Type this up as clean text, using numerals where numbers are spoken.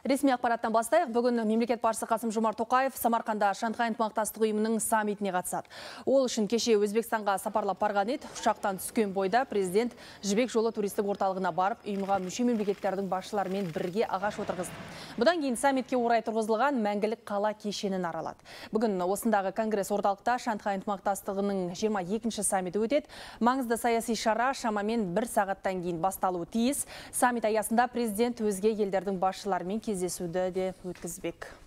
Ресми ақпараттан бастайық. Бүгін мемлекет басшысы Қасым-Жомарт Тоқаев Самарқанда Шанхай ынтымақтастық ұйымының саммитіне қатысады. Ол үшін кеше Өзбекстанға сапарлап барған еді. Ұшақтан түскен бойда президент Жібек жолы туристік орталығына барып, ұйымға мүше мемлекеттердің басшыларымен бірге ағаш отырғызды. Бұдан кейін саммитке орай тұрғызылған мәңгілік қала кешенін аралады. Бүгін осындағы конгресс орталықта Шанхай ынтымақтастығының 22-ші саммиті өтеді. Маңызды саяси шара шамамен 1 сағаттан кейін басталуы тиіс. Саммит аясында президент өзге елдердің басшыларымен кездесуді де өткізбек.